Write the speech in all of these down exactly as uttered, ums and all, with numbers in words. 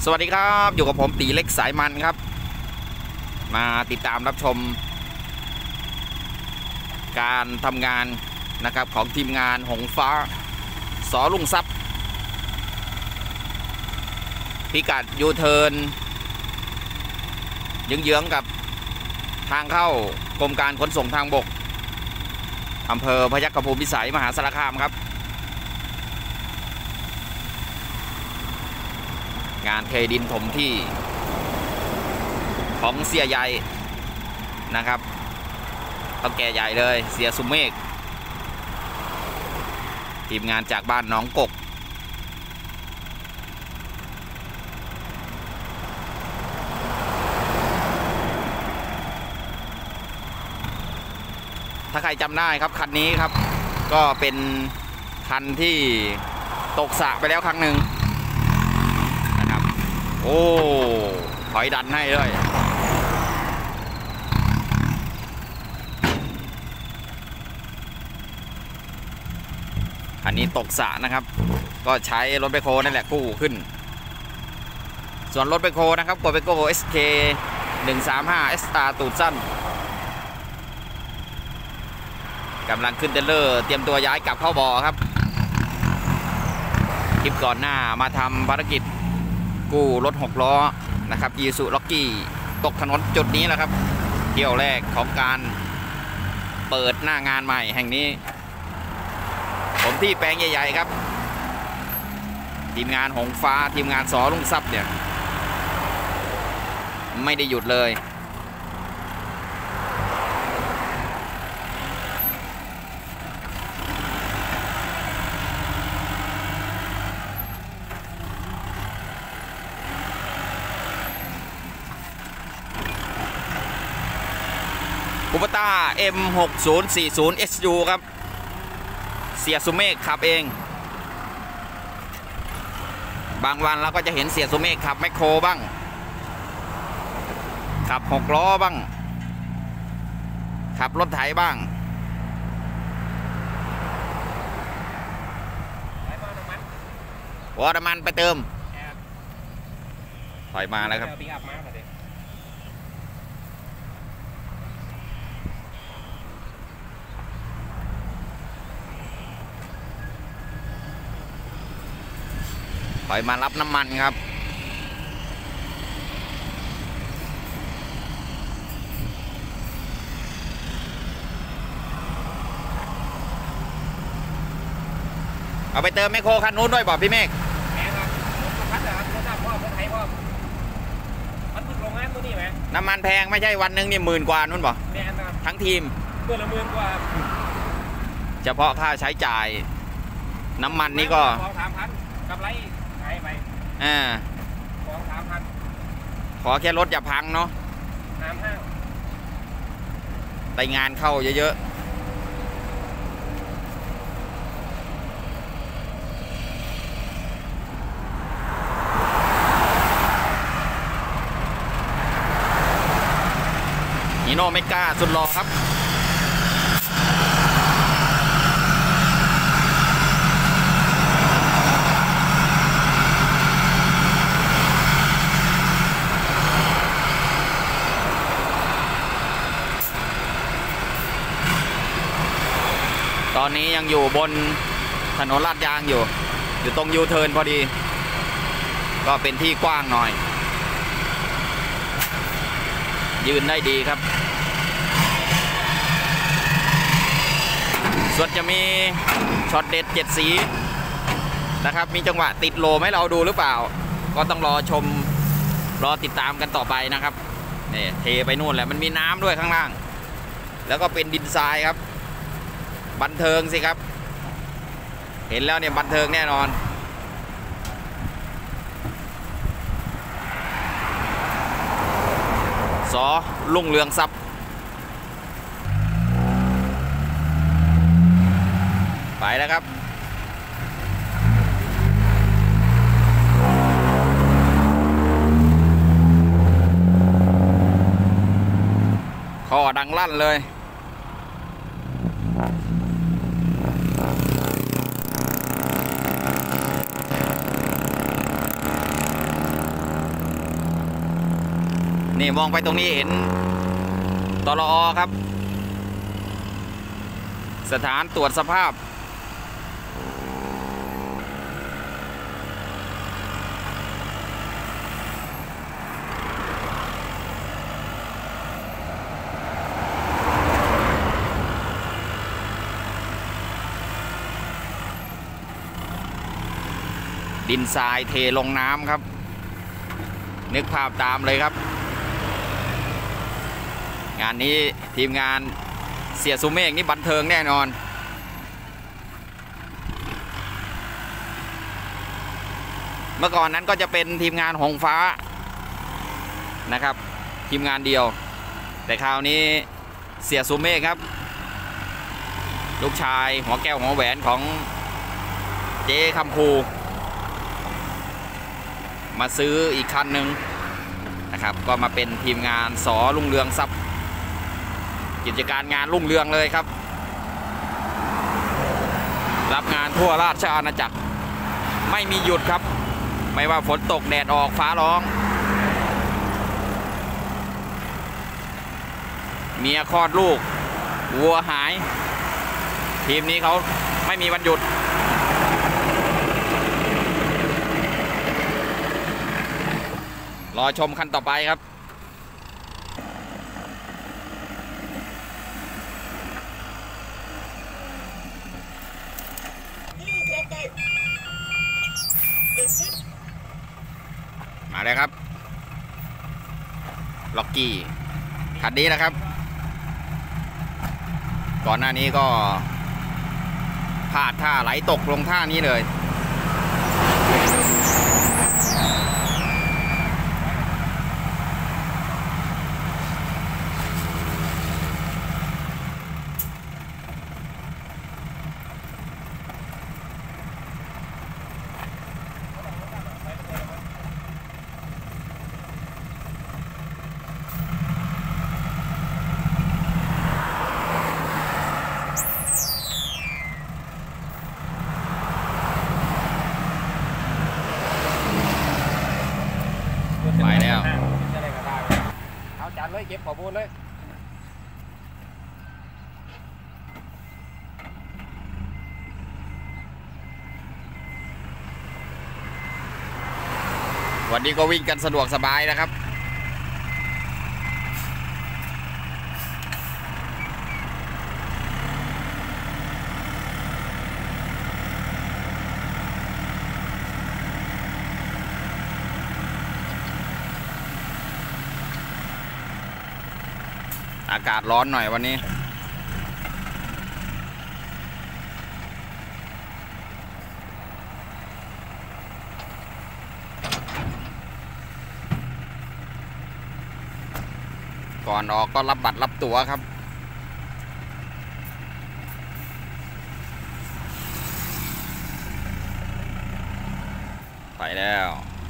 สวัสดีครับอยู่กับผมตีเล็กสายมันครับมาติดตามรับชมการทำงานนะครับของทีมงานหงฟ้าสอลุงทรัพย์พิกัดยูเทิร์นเยื้องๆกับทางเข้ากรมการขนส่งทางบกอำเภอพยัคฆภูมิพิสัยมหาสารคามครับงานเทดินถมที่ของเสียใหญ่นะครับต้องแก่ใหญ่เลยเสียสุเมฆทีมงานจากบ้านหนองกกถ้าใครจำได้ครับคันนี้ครับก็เป็นคันที่ตกสระไปแล้วครั้งหนึ่งนะครับโอ้ถอยดันให้เลยคันนี้ตกสระนะครับก็ใช้รถแบคโฮนั่นแหละกู้ขึ้นส่วนรถแบคโฮนะครับกดแบคโฮ เอส เค หนึ่งสามห้า เอส อาร์ ตูดสั้นกำลังขึ้นเทรลเลอร์เตรียมตัวย้ายกลับเข้าบ่อครับคลิปก่อนหน้ามาทำภารกิจกู้รถหกล้อนะครับอีซูล็อกกี้ตกถนนจุดนี้แหละครับเที่ยวแรกของการเปิดหน้างานใหม่แห่งนี้ผมที่แปลงใหญ่ๆครับทีมงานหงฟ้าทีมงานสอลุงทรัพย์เนี่ยไม่ได้หยุดเลยคูปต้า เอ็ม หกศูนย์สี่ศูนย์ เอส ยู ครับเสียสุเมฆขับเองบางวันเราก็จะเห็นเสียสุเมฆขับแมคโครบ้างขับหกล้อบ้างขับรถไถบ้างหัวน้ำมันไปเติมถอยมาแล้วครับถอยมารับน้ำมันครับเอาไปเติมแมคโครคันนู้นด้วยบอกพี่เมฆน้ำมันแพงไม่ใช่วันหนึ่งนี่หมื่นกว่านู้นบอกทั้งทีมเมื่อละหมื่นกว่าเฉพาะค่าใช้จ่ายน้ำมันนี่ก็สองสามพันกำไรหายไปอ่าสองสามพันขอแค่รถอย่าพังเนาะน้ำห้างไปงานเข้าเยอะๆฮีโน่เมก้าสุดหล่อครับตอนนี้ยังอยู่บนถนนลาดยางอยู่อยู่ตรงยูเทิร์นพอดีก็เป็นที่กว้างหน่อยยืนได้ดีครับส่วนจะมีช็อตเด็ดเจ็ดสีนะครับมีจังหวะติดโลให้เราดูหรือเปล่าก็ต้องรอชมรอติดตามกันต่อไปนะครับนี่เทไปนู่นแหละมันมีน้ำด้วยข้างล่างแล้วก็เป็นดินทรายครับบันเทิงสิครับเห็นแล้วเนี่ยบันเทิงแน่นอนสอลุ่งเรืองทรัพย์ไปแล้วครับข้อดังลั่นเลย เนี่มองไปตรงนี้เห็นตลอครับสถานตรวจสภาพดินทรายเทลงน้ำครับนึกภาพตามเลยครับงานนี้ทีมงานเสียสุเมฆนี่บันเทิงแน่นอนเมื่อก่อนนั้นก็จะเป็นทีมงานหงฟ้านะครับทีมงานเดียวแต่คราวนี้เสียสุเมฆครับลูกชายหัวแก้วหัวแหวนของเจ๊คำภูมาซื้ออีกคันหนึ่งนะครับก็มาเป็นทีมงานสอรุ่งเรืองทรัพย์กิจการงานรุ่งเรืองเลยครับรับงานทั่วราชอาณาจักรไม่มีหยุดครับไม่ว่าฝนตกแดดออกฟ้าร้องเมียคลอดลูกวัวหายทีมนี้เขาไม่มีวันหยุดรอชมคันต่อไปครับมาเลยครับล็อกกี้คันนี้นะครับก่อนหน้านี้ก็พลาดท่าไหลตกลงท่านี้เลยไปแล้วเอาจานเลยเก็บขอบูนเลยวันนี้ก็วิ่งกันสะดวกสบายนะครับอากาศร้อนหน่อยวันนี้ก่อนออกก็รับบัตรรับตั๋วครับไปแล้ว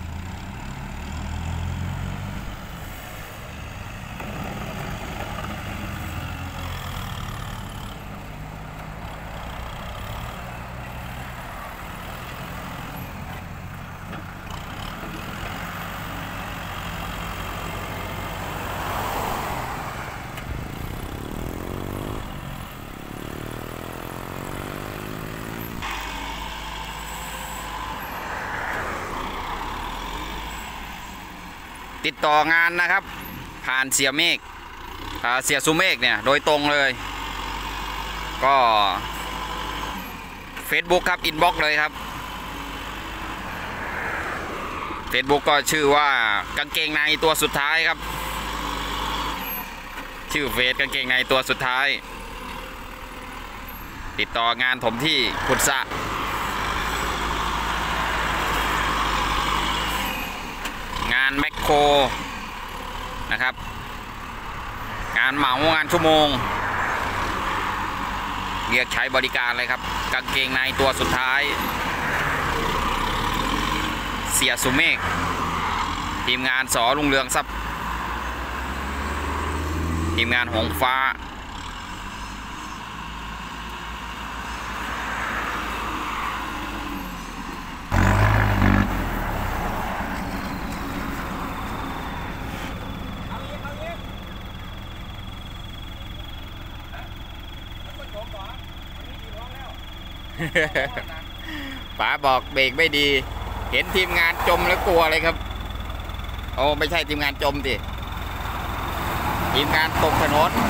ติดต่องานนะครับผ่านเสียเมฆเสียสุเมฆเนี่ยโดยตรงเลยก็ Facebook ครับอินบ็อกซ์เลยครับ Facebook ก็ชื่อว่ากางเกงในตัวสุดท้ายครับชื่อเฟซกางเกงในตัวสุดท้ายติดต่องานผมที่ขุดสระงานแมคโครนะครับงานเหมางานชั่วโมงเรียกใช้บริการเลยครับกางเกงในตัวสุดท้ายเสียสุเมฆทีมงานสอรุ่งเรืองทรัพย์ทีมงานหงฟ้าป๋าบอกเบรกไม่ดี เห็นทีมงานจมแล้วกลัวเลยครับโอ้ไม่ใช่ทีมงานจมดิทีมงานตกถนน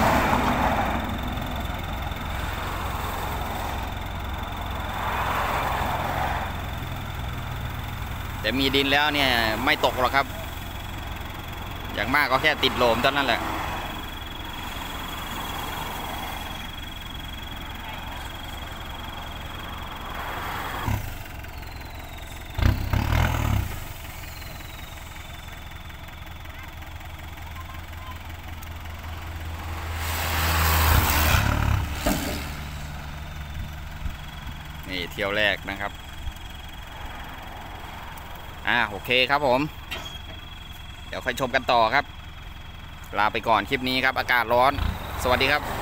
แต่มีดินแล้วเนี่ยไม่ตกหรอกครับอย่างมากก็แค่ติดโลมเท่านั้นแหละนี่เที่ยวแรกนะครับอ่าโอเคครับผมเดี๋ยวค่อยชมกันต่อครับลาไปก่อนคลิปนี้ครับอากาศร้อนสวัสดีครับ